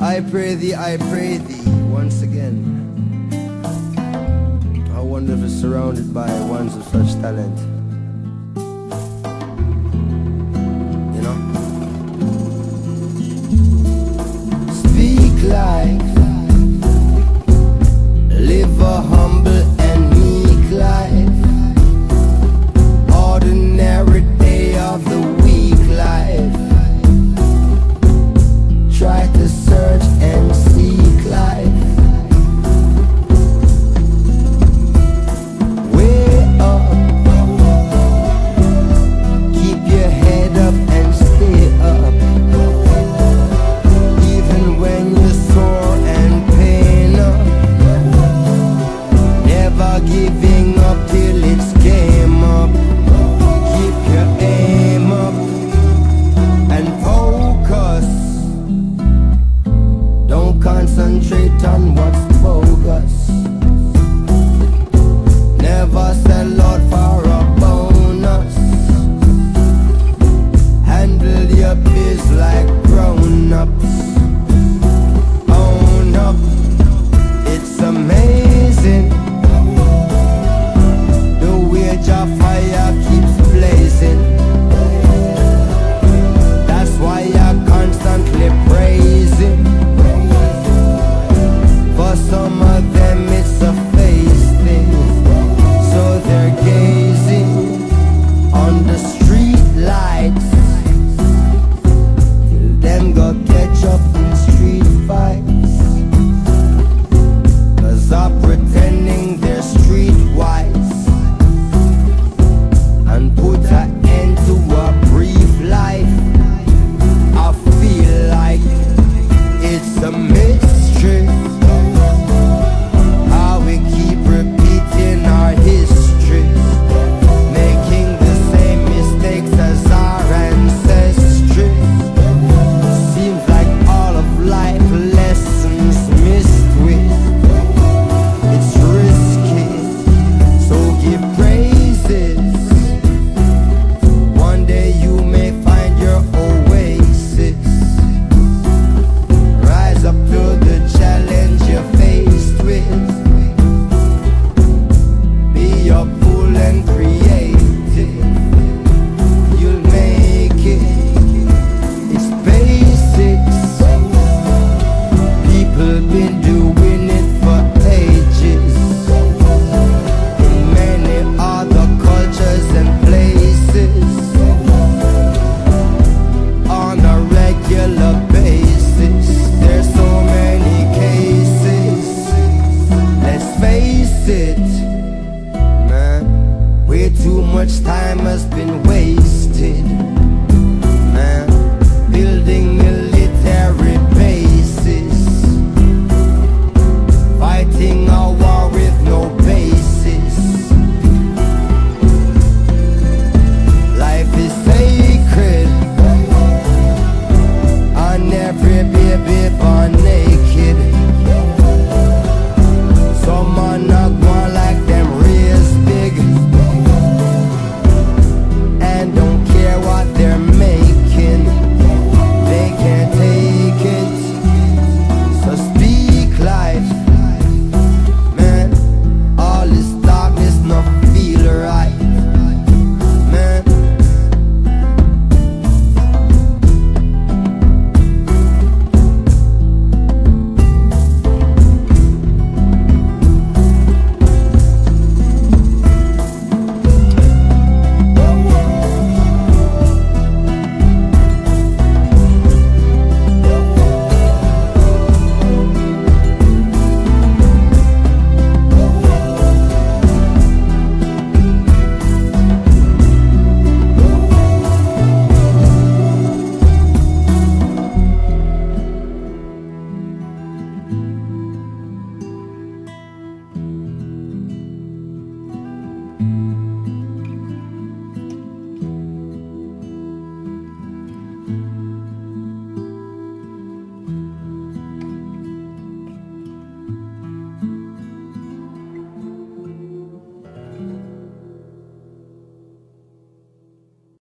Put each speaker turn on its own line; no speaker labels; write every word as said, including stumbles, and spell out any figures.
I pray thee, I pray thee, once again. How wonderful, surrounded by ones of such talent. You know? Speak life, live a humble and meek life. Ordinary day of the week life. Try to search and seek life. Way up, keep your head up and stay up. Even when you're sore and pain up, never giving up till it's game up. Keep your aim up and focus. Don't concentrate on what's bogus. Never sell out for a bonus. Handle your biz like grown-ups. Own up, it's amazing. The wage of fire keeps blazing. That's why I constantly praising. For some of them it's a face thing, so they're gazing on the street lights till them go catch up in street fights. Cause I'm pretending they're streetwise and put an end to a brief life. I feel like it's a mystery how we keep repeating our histories, making the same mistakes as our ancestry. Seems like all of life lessons missed with. It's risky, so give praises. One day you may find your oasis. Rise up to the challenge you're faced with. Be your fool and creative. You'll make it. It's basics. People been doing it for ages in many other cultures and places on a regular basis. There's so many cases. Let's face it, man. Way too much time has been wasted, man. Building millions